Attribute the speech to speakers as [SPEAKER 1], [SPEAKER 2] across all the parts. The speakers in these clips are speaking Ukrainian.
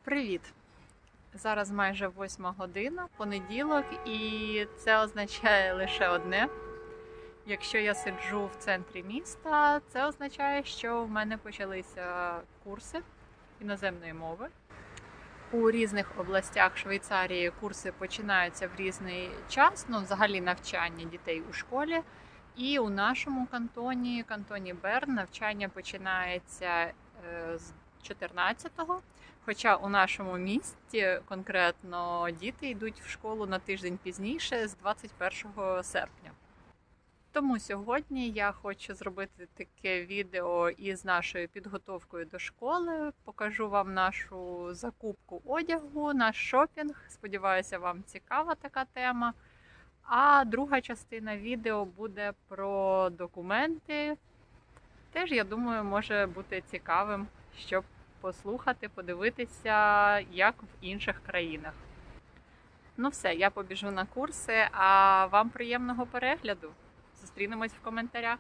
[SPEAKER 1] Привіт! Зараз майже 8 година, понеділок, і це означає лише одне. Якщо я сиджу в центрі міста, це означає, що в мене почалися курси іноземної мови. У різних областях Швейцарії курси починаються в різний час, взагалі навчання дітей у школі. І у нашому кантоні Берн, навчання починається з 14-го. Хоча у нашому місті конкретно діти йдуть в школу на тиждень пізніше, з 21 серпня. Тому сьогодні я хочу зробити таке відео із нашою підготовкою до школи. Покажу вам нашу закупку одягу, наш шопінг. Сподіваюся, вам цікава така тема. А друга частина відео буде про документи. Теж, я думаю, може бути цікавим, щоб послухати, подивитися, як в інших країнах. Ну все, я побіжу на курси, а вам приємного перегляду. Зустрінемось в коментарях.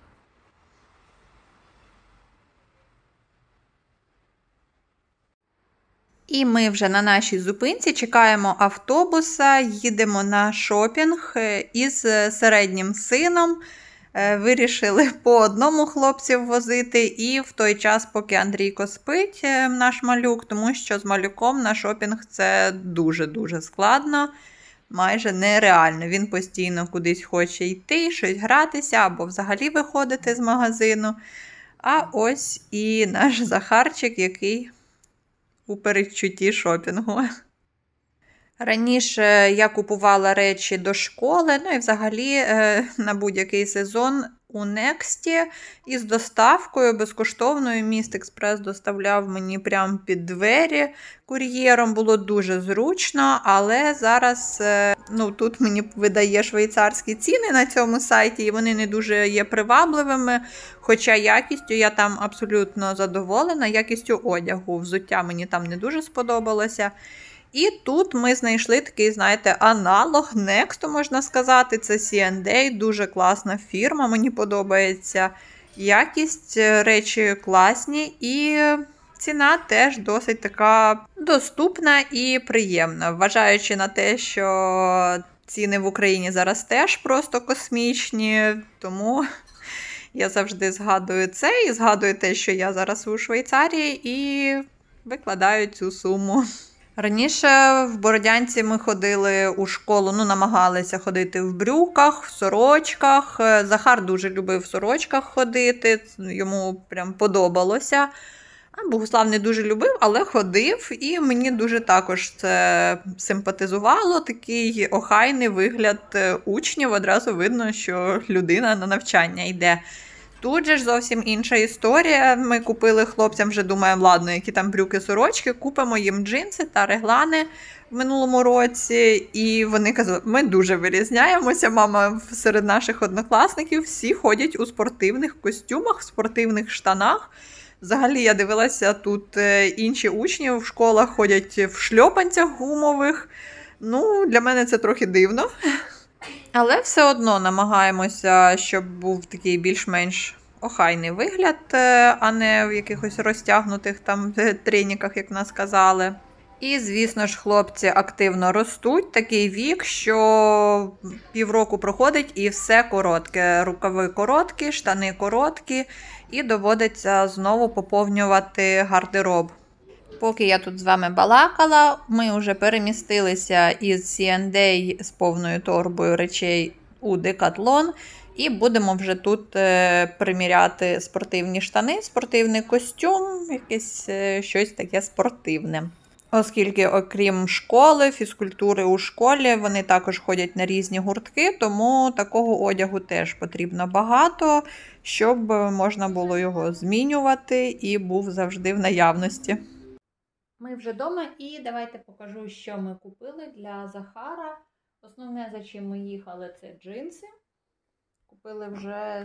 [SPEAKER 1] І ми вже на нашій зупинці чекаємо автобуса, їдемо на шопінг із середнім сином. Вирішили по одному хлопців возити і в той час, поки Андрійко спить, наш малюк, тому що з малюком на шопінг це дуже-дуже складно, майже нереально. Він постійно кудись хоче йти, щось гратися або взагалі виходити з магазину. А ось і наш Захарчик, який у передчутті шопінгу. Раніше я купувала речі до школи, і взагалі на будь-який сезон у Нексті із доставкою безкоштовною. Міст Експрес доставляв мені прямо під двері кур'єром, було дуже зручно, але зараз тут мені видає швейцарські ціни на цьому сайті, і вони не дуже є привабливими, хоча якістю я там абсолютно задоволена, якістю одягу, взуття мені там не дуже сподобалося. І тут ми знайшли такий, аналог Next, можна сказати, це C&A, дуже класна фірма, мені подобається. Якість, речі класні і ціна теж досить така доступна і приємна. Вважаючи на те, що ціни в Україні зараз теж просто космічні, тому я завжди згадую це і згадую те, що я зараз у Швейцарії і викладаю цю суму. Раніше в Бородянці ми ходили у школу, намагалися ходити в брюках, в сорочках. Захар дуже любив в сорочках ходити, йому прям подобалося. А Богуслав не дуже любив, але ходив, і мені дуже також це симпатизувало, такий охайний вигляд учнів, одразу видно, що людина на навчання йде. Тут же ж зовсім інша історія. Ми купили хлопцям, вже думаємо, ладно, які там брюки-сорочки, купимо їм джинси та реглани в минулому році. І вони казали, ми дуже вирізняємося, мама, серед наших однокласників всі ходять у спортивних костюмах, в спортивних штанах. Взагалі, я дивилася, тут інші учні в школах ходять в шльопанцях гумових. Для мене це трохи дивно. Але все одно намагаємося, щоб був такий більш-менш охайний вигляд, а не в якихось розтягнутих там треніках, як нас казали. І, звісно ж, хлопці активно ростуть. Такий вік, що півроку проходить і все коротке. Рукави короткі, штани короткі, і доводиться знову поповнювати гардероб. Поки я тут з вами балакала, ми вже перемістилися із C&A з повною торбою речей у Decathlon і будемо вже тут приміряти спортивні штани, спортивний костюм, якесь щось таке спортивне. Оскільки окрім школи, фізкультури у школі, вони також ходять на різні гуртки, тому такого одягу теж потрібно багато, щоб можна було його змінювати і був завжди в наявності. Ми вже вдома і давайте покажу, що ми купили для Захара. Основне, за чим ми їхали, це джинси. Купили вже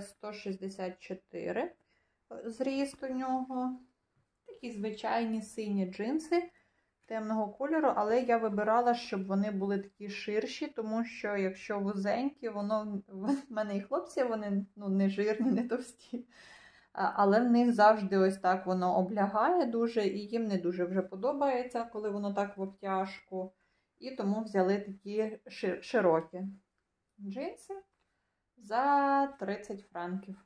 [SPEAKER 1] 164 зріст у нього. Такі звичайні сині джинси темного кольору, але я вибирала, щоб вони були такі ширші, тому що якщо вузенькі, в мене і хлопці, вони не жирні, не товсті. але в них завжди ось так воно облягає дуже, і їм не дуже вже подобається, коли воно так в обтяжку. І тому взяли такі широкі джинси за 30 франків.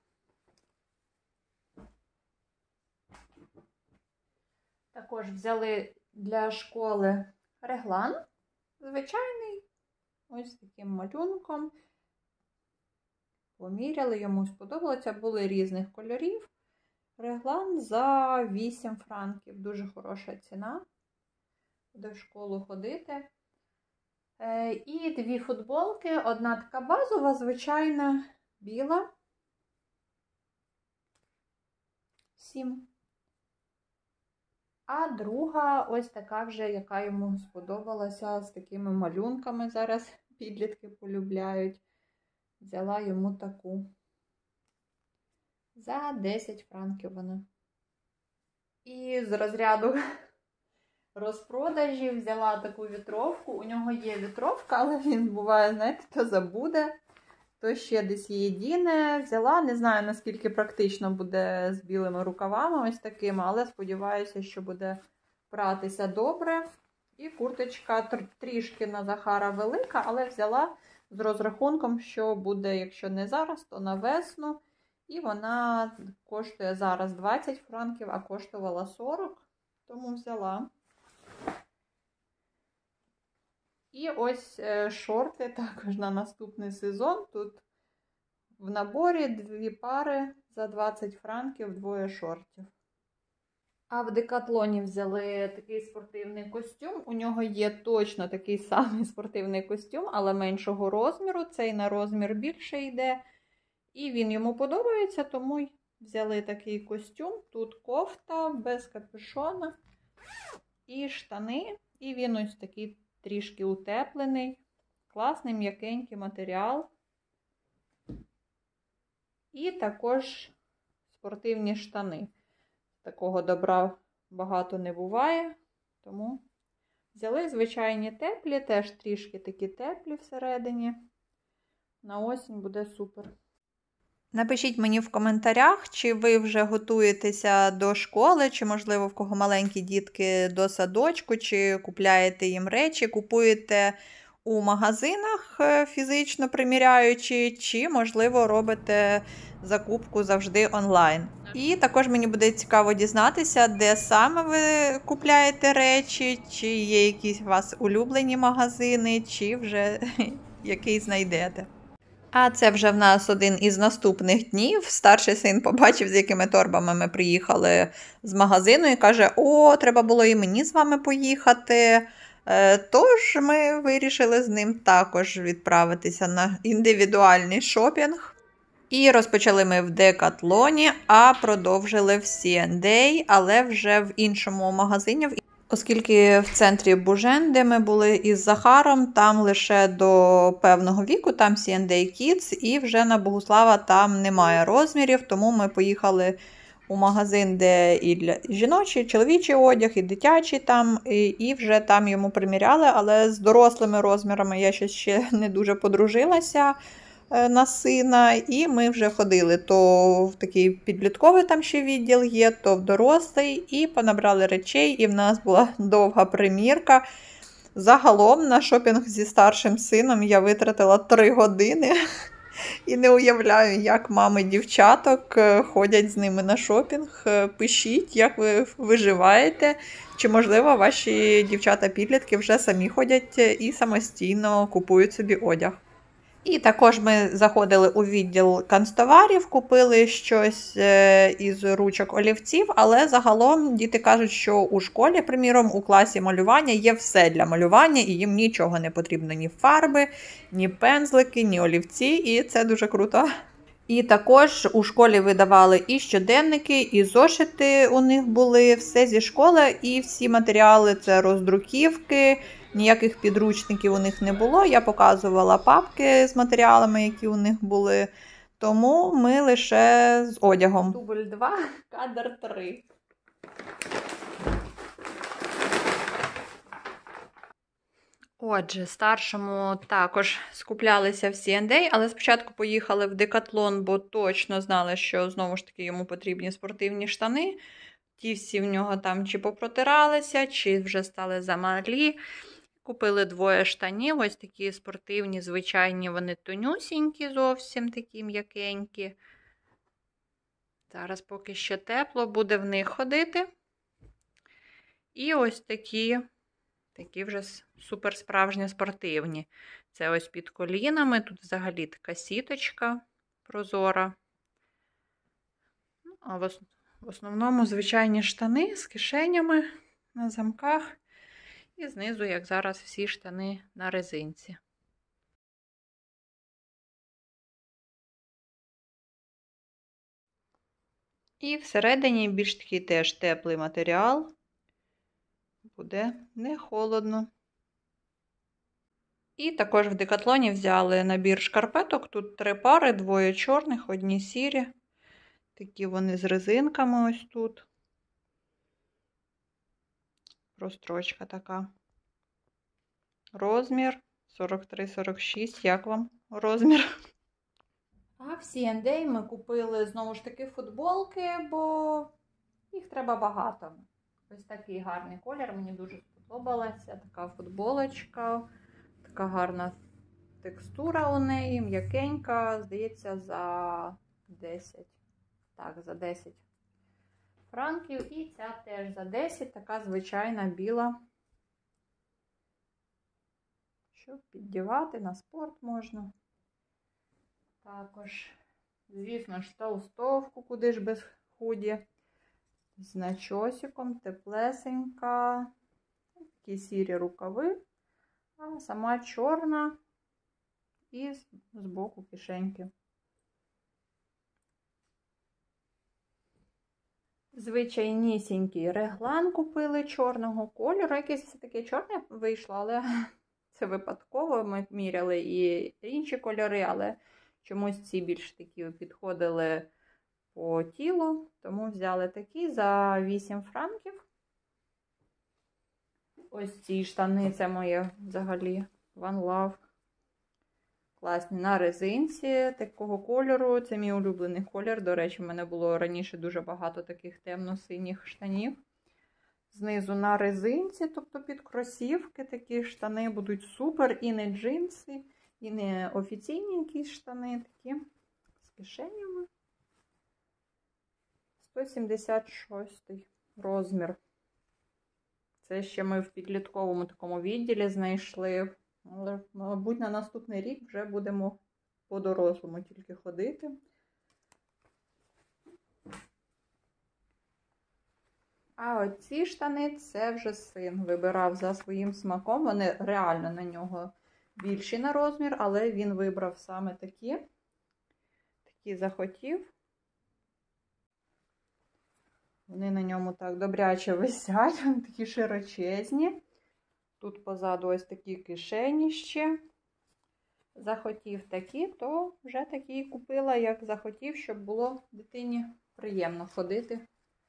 [SPEAKER 1] Також взяли для школи реглан, звичайний, ось таким малюнком. Поміряли, йому сподобалося, були різних кольорів. Реглан за 8 франків, дуже хороша ціна. Буде в школу ходити. І дві футболки, одна така базова, звичайна, біла. 7. А друга ось така вже, яка йому сподобалася, з такими малюнками. Зараз підлітки полюбляють. Взяла йому таку. За 10 франків вона. І з розряду розпродажів взяла таку вітровку. У нього є вітровка, але він буває, знаєте, то забуде, то ще десь її діне. Взяла, не знаю, наскільки практично буде з білими рукавами ось такими, але сподіваюся, що буде пратися добре. І курточка трішки на Захара велика, але взяла з розрахунком, що буде, якщо не зараз, то на весну. І вона коштує зараз 20 франків, а коштувала 40, тому взяла. І ось шорти також на наступний сезон. Тут в наборі 2 пари за 20 франків, 2 шортів. А в Декатлоні взяли такий спортивний костюм. У нього є точно такий самий спортивний костюм, але меншого розміру. Цей на розмір більше йде. І він йому подобається, тому й взяли такий костюм. Тут кофта без капюшона і штани. І він ось такий трішки утеплений. Класний м'якенький матеріал. І також спортивні штани. Такого добра багато не буває, тому взяли звичайні теплі, теж трішки такі теплі всередині. На осінь буде супер. Напишіть мені в коментарях, чи ви вже готуєтеся до школи, чи, можливо, в кого маленькі дітки до садочку, чи купляєте їм речі, купуєте у магазинах, фізично приміряючи, чи, можливо, робите закупку завжди онлайн. І також мені буде цікаво дізнатися, де саме ви купляєте речі, чи є якісь у вас улюблені магазини, чи вже який знайдете. А це вже в нас один із наступних днів. Старший син побачив, з якими торбами ми приїхали з магазину і каже, о, треба було і мені з вами поїхати. Тож ми вирішили з ним також відправитися на індивідуальний шопінг. І розпочали ми в Декатлоні, а продовжили в C&A, але вже в іншому магазині. Оскільки в центрі Бужен, де ми були із Захаром, там лише до певного віку, там C&A Kids, і вже на Богуслава там немає розмірів, тому ми поїхали у магазин, де і жіночий, чоловічий одяг, і дитячий там, і вже там йому приміряли, але з дорослими розмірами я ще не дуже подружилася на сина, і ми вже ходили то в такий підлітковий там ще відділ є, то в дорослий, і понабрали речей, і в нас була довга примірка. Загалом на шопінг зі старшим сином я витратила 3 години. І не уявляю, як мами дівчаток ходять з ними на шопінг. Пишіть, як ви виживаєте, чи, можливо, ваші дівчата-підлітки вже самі ходять і самостійно купують собі одяг. І також ми заходили у відділ канцтоварів, купили щось із ручок олівців, але загалом діти кажуть, що у школі, приміром, у класі малювання є все для малювання, і їм нічого не потрібно, ні фарби, ні пензлики, ні олівці, і це дуже круто. І також у школі видавали і щоденники, і зошити у них були, все зі школи, і всі матеріали – це роздруківки. Ніяких підручників у них не було, я показувала папки з матеріалами, які у них були, тому ми лише з одягом. Дубль 2, кадр 3. Отже, старшому також скуплялися в C&A, але спочатку поїхали в Decathlon, бо точно знали, що знову ж таки йому потрібні спортивні штани. Ті всі в нього там чи попротиралися, чи вже стали замалі. Купили 2 штанів, ось такі спортивні, звичайні, вони тонюсінькі, зовсім такі м'якенькі. Зараз поки ще тепло, буде в них ходити. І ось такі вже супер справжні спортивні. Це ось під колінами, тут взагалі така сіточка прозора. А в основному звичайні штани з кишенями на замках. І знизу, як зараз, всі штани на резинці. І всередині більш такий теж теплий матеріал. Буде не холодно. І також в Декатлоні взяли набір шкарпеток. Тут 3 пари, 2 чорних, 1 сірі. Такі вони з резинками ось тут. Прострочка така. Розмір 43-46. Як вам розмір? А в C&A ми купили знову ж таки футболки, бо їх треба багато. Ось такий гарний колір, мені дуже сподобалася. Така футболочка, така гарна текстура у неї, м'якенька, здається, за 10. Так, за 10 франків. І ця теж за 10, така звичайна біла. Щоб піддівати, на спорт можна. Також, звісно ж, толстовку, куди ж без худі. З начосиком, теплесенька. Такі сірі рукави. А сама чорна. І з боку кишеньки. Звичайнісінький реглан купили чорного кольору. Якесь все таке чорне вийшло, але це випадково. Ми міряли і інші кольори, але чомусь ці більш такі підходили по тілу. Тому взяли такі за 8 франків. Ось ці штани, це моє взагалі One Love. Класні на резинці такого кольору. Це мій улюблений колір. До речі, в мене було раніше дуже багато таких темно-синіх штанів. Знизу на резинці, тобто під кросівки, такі штани будуть супер. І не джинси, і не офіційні якісь штани такі з кишенями. 176 розмір. Це ще ми в підлітковому такому відділі знайшли. Але, мабуть, на наступний рік вже будемо по-дорослому тільки ходити. А оці штани, це вже син вибирав за своїм смаком. Вони реально на нього більші на розмір, але він вибрав саме такі. Такі захотів. Вони на ньому так добряче висять, вони такі широчезні. Тут позаду ось такі кишені ще. Захотів такі, то вже такі купила, як захотів, щоб було дитині приємно ходити.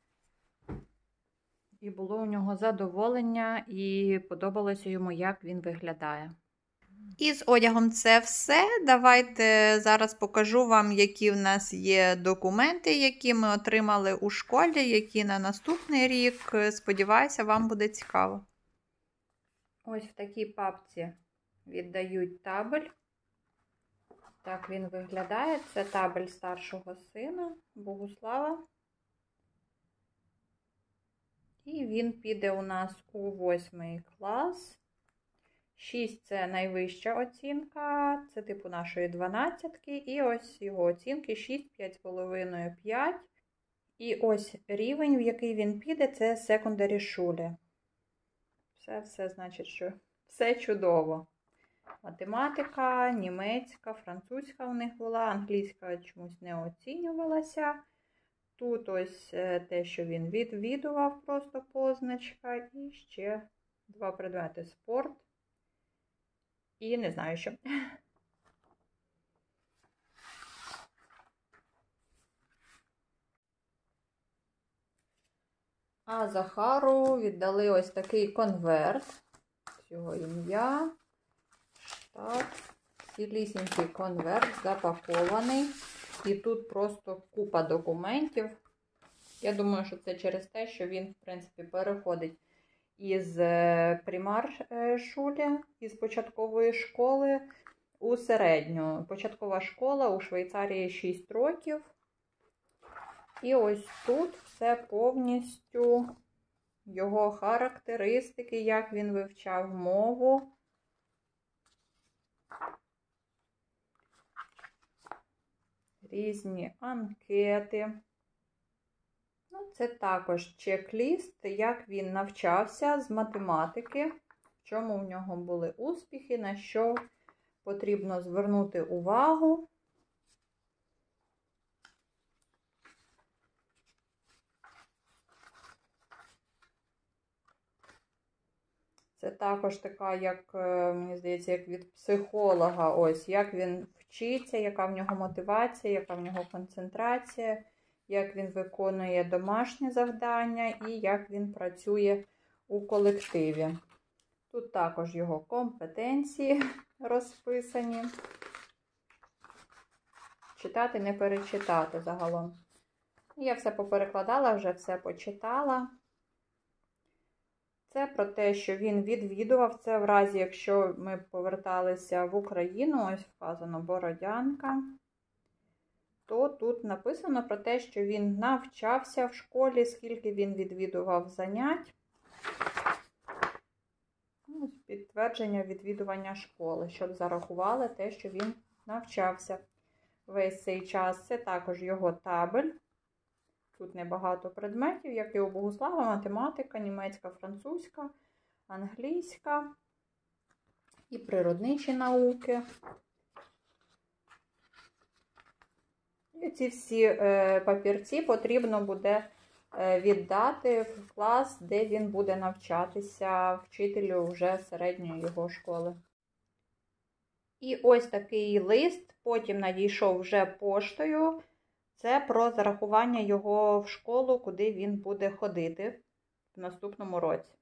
[SPEAKER 1] І було у нього задоволення, і подобалося йому, як він виглядає. І з одягом це все. Давайте зараз покажу вам, які в нас є документи, які ми отримали у школі, які на наступний рік. Сподіваюся, вам буде цікаво. Ось в такій папці віддають табель. Так він виглядає. Це табель старшого сина, Богуслава. І він піде у нас у 8 клас. 6 – це найвища оцінка, це типу нашої 12-ки. І ось його оцінки 6, 5,5, 5. І ось рівень, в який він піде, це secondary schule. Все значить, що все чудово. Математика, німецька, французька у них була, англійська чомусь не оцінювалася. Тут ось те, що він відвідував, просто позначка. І ще 2 предмети – спорт. І не знаю що. А Захару віддали ось такий конверт. Ось його ім'я. Так. Цілісінький конверт запакований. І тут просто купа документів. Я думаю, що це через те, що він, в принципі, переходить із примар-шулі, із початкової школи у середню. Початкова школа у Швейцарії 6 років. І ось тут все повністю його характеристики, як він вивчав мову. Різні анкети. Це також чек-ліст, як він навчався з математики, в чому в нього були успіхи, на що потрібно звернути увагу. Це також така, як, мені здається, як від психолога, ось, як він вчиться, яка в нього мотивація, яка в нього концентрація, як він виконує домашні завдання і як він працює у колективі. Тут також його компетенції розписані. Читати, не перечитати загалом. Я все поперекладала, вже все почитала. Це про те, що він відвідував. Це в разі, якщо ми поверталися в Україну, ось вказано Бородянка, то тут написано про те, що він навчався в школі, скільки він відвідував занять. Ось підтвердження відвідування школи, щоб зарахували те, що він навчався весь цей час. Це також його табель. Тут небагато предметів, як і у Богуслава, математика, німецька, французька, англійська і природничі науки. І ці всі папірці потрібно буде віддати в клас, де він буде навчатися, вчителю вже середньої його школи. І ось такий лист потім надійшов вже поштою. Це про зарахування його в школу, куди він буде ходити в наступному році.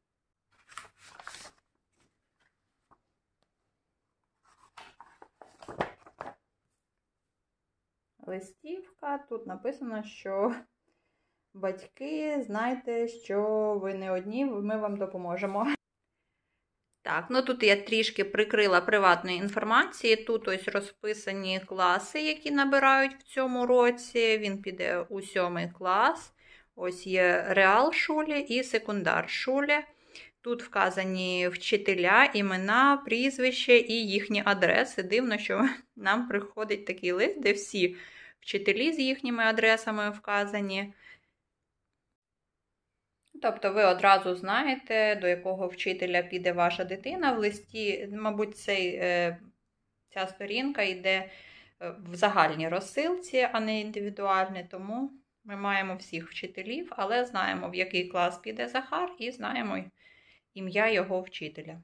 [SPEAKER 1] Листівка. Тут написано, що батьки, знайте, що ви не одні, ми вам допоможемо. Так, ну тут я трішки прикрила приватної інформації. Тут ось розписані класи, які набирають в цьому році. Він піде у 7 клас. Ось є реал-шулі і секундар-шулі. Тут вказані вчителя, імена, прізвище і їхні адреси. Дивно, що нам приходить такий лист, де всі вчителі з їхніми адресами вказані. Тобто ви одразу знаєте, до якого вчителя піде ваша дитина. В листі, мабуть, ця сторінка йде в загальній розсилці, а не індивідуальній, тому ми маємо всіх вчителів, але знаємо, в який клас піде Захар, і знаємо ім'я його вчителя.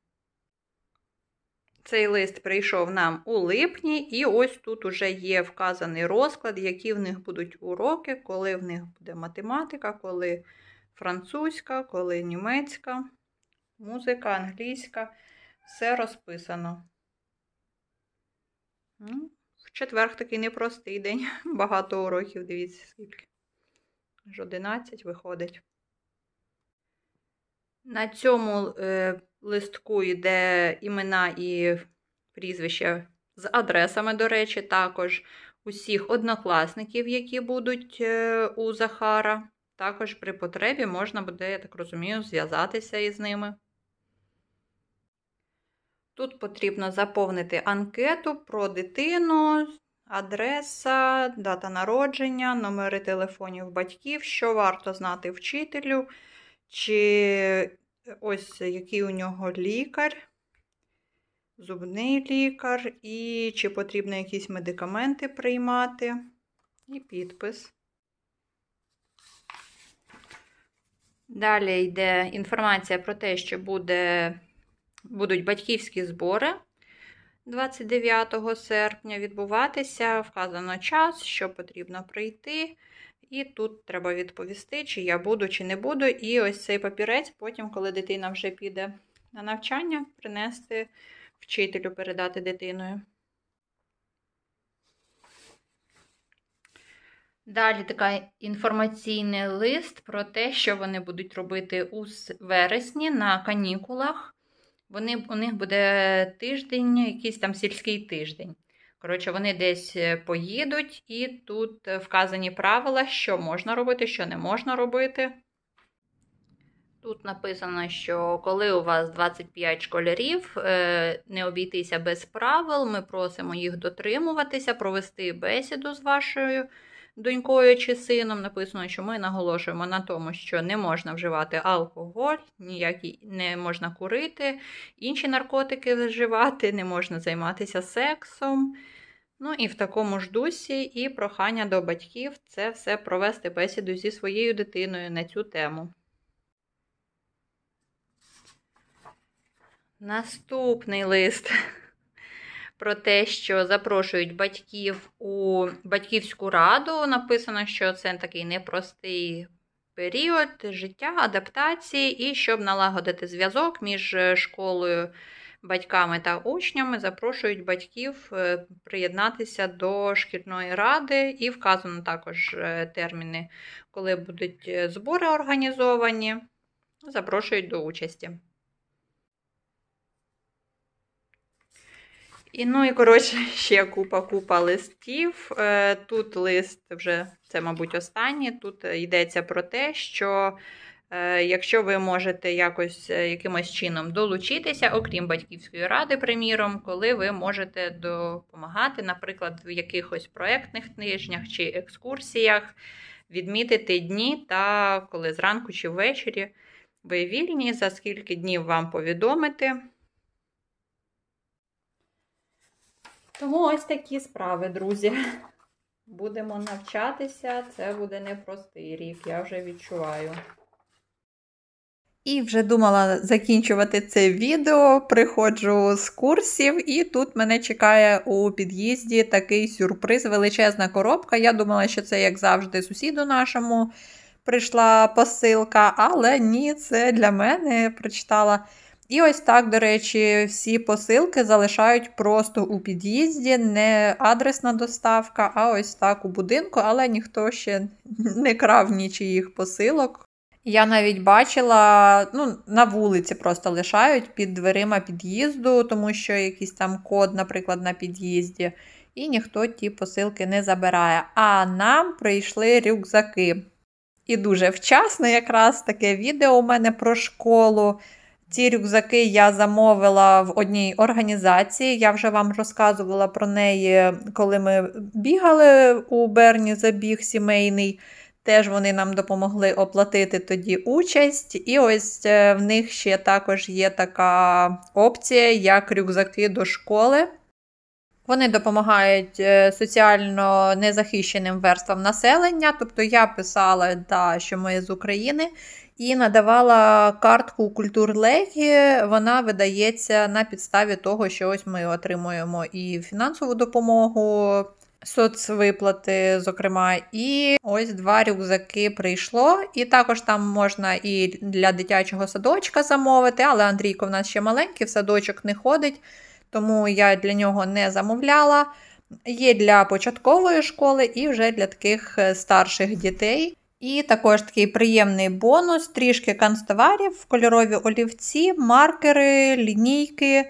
[SPEAKER 1] Цей лист прийшов нам у липні, і ось тут уже є вказаний розклад, які в них будуть уроки, коли в них буде математика, коли французька, коли німецька, музика, англійська. Все розписано. В четвер такий непростий день. Багато уроків, дивіться скільки. Аж 11 виходить. На цьому листку йде імена і прізвища з адресами, до речі, також усіх однокласників, які будуть у Захара. Також при потребі можна буде, я так розумію, зв'язатися із ними. Тут потрібно заповнити анкету про дитину, адреса, дата народження, номери телефонів батьків, що варто знати вчителю, чи ось який у нього лікар, зубний лікар, і чи потрібно якісь медикаменти приймати, і підпис. Далі йде інформація про те, що будуть батьківські збори 29 серпня відбуватися. Вказано час, що потрібно прийти. І тут треба відповісти, чи я буду, чи не буду. І ось цей папірець потім, коли дитина вже піде на навчання, принести вчителю, передати дитиною. Далі такий інформаційний лист про те, що вони будуть робити у вересні на канікулах. У них буде тиждень, якийсь там сільський тиждень. Коротше, вони десь поїдуть, і тут вказані правила, що можна робити, що не можна робити. Тут написано, що коли у вас 25 школярів, не обійтися без правил, ми просимо їх дотримуватися, провести бесіду з вашою донькою чи сином. Написано, що ми наголошуємо на тому, що не можна вживати алкоголь, не можна курити, інші наркотики вживати, не можна займатися сексом. Ну і в такому ж дусі і прохання до батьків це все провести бесіду зі своєю дитиною на цю тему. Наступний лист про те, що запрошують батьків у батьківську раду. Написано, що це такий непростий період життя, адаптації, і щоб налагодити зв'язок між школою, батьками та учнями, запрошують батьків приєднатися до шкільної ради, і вказано також терміни, коли будуть збори організовані, запрошують до участі. І, коротше, ще купа листів. Тут лист вже, це, мабуть, останній. Тут йдеться про те, що якщо ви можете якимось чином долучитися, окрім батьківської ради, приміром, коли ви можете допомагати, наприклад, в якихось проєктних тижнях чи екскурсіях, відмітити дні, та коли зранку чи ввечері ви вільні, за скільки днів вам повідомити. Тому ось такі справи, друзі. Будемо навчатися, це буде непростий рік, я вже відчуваю. І вже думала закінчувати це відео, приходжу з курсів, і тут мене чекає у під'їзді такий сюрприз, величезна коробка. Я думала, що це, як завжди, сусіду нашому прийшла посилка, але ні, це для мене, прочитала. І ось так, до речі, всі посилки залишають просто у під'їзді, не адресна доставка, а ось так у будинку, але ніхто ще не крав нічиїх посилок. Я навіть бачила, на вулиці просто лишають під дверима під'їзду, тому що якийсь там код, наприклад, на під'їзді, і ніхто ті посилки не забирає. А нам прийшли рюкзаки. І дуже вчасно якраз таке відео у мене про школу. Ці рюкзаки я замовила в одній організації, я вже вам розказувала про неї, коли ми бігали у Берні забіг сімейний. Теж вони нам допомогли оплатити тоді участь. І ось в них ще також є така опція, як рюкзаки до школи. Вони допомагають соціально незахищеним верствам населення. Тобто я писала, що ми з України, і надавала картку Культурлегі. Вона видається на підставі того, що ось ми отримуємо і фінансову допомогу, соцвиплати, зокрема, і ось 2 рюкзаки прийшло. І також там можна і для дитячого садочка замовити, але Андрійко в нас ще маленький, в садочок не ходить, тому я для нього не замовляла. Є для початкової школи і вже для таких старших дітей. І також такий приємний бонус, трішки канцтоварів, кольорові олівці, маркери, лінійки,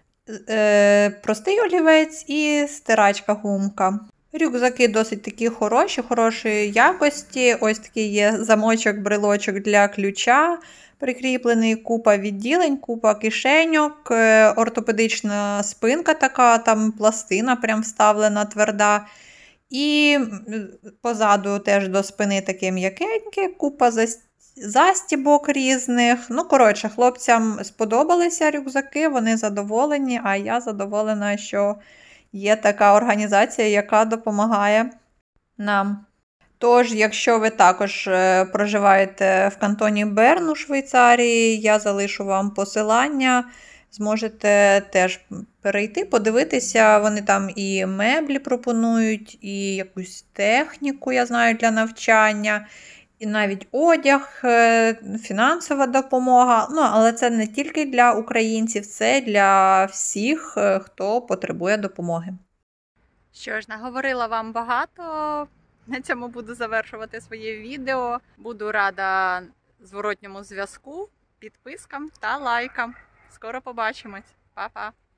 [SPEAKER 1] простий олівець і стирачка-гумка. Рюкзаки досить такі хорошої якості. Ось такий є замочок-брелочок для ключа, прикріплений, купа відділень, купа кишеньок, ортопедична спинка така, там пластина прям вставлена тверда. І позаду теж до спини таке м'якеньке, купа застібок різних. Хлопцям сподобалися рюкзаки, вони задоволені, а я задоволена, що є така організація, яка допомагає нам. Тож, якщо ви також проживаєте в кантоні Берн у Швейцарії, я залишу вам посилання, зможете теж перейти, подивитися, вони там і меблі пропонують, і якусь техніку, я знаю, для навчання, і навіть одяг, фінансова допомога. Ну, але це не тільки для українців, це для всіх, хто потребує допомоги. Що ж, наговорила вам багато. На цьому буду завершувати своє відео. Буду рада зворотньому зв'язку, підпискам та лайкам. Скоро побачимось. Па-па!